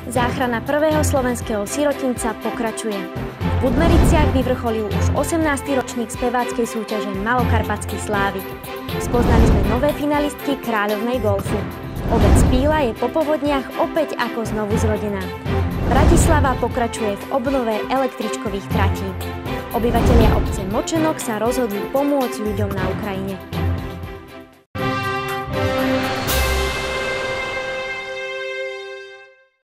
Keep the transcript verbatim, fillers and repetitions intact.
Záchrana prvého slovenského sirotinca pokračuje. V Budmericiach vyvrcholil už osemnásty ročník speváckej súťaže Malokarpatský Slávik. Spoznali sme nové finalistky Kráľovnej golfu. Obec Píla je po povodniach opäť ako znovu zrodená. Bratislava pokračuje v obnove električkových tratí. Obyvatelia obce Močenok sa rozhodli pomôcť ľuďom na Ukrajine.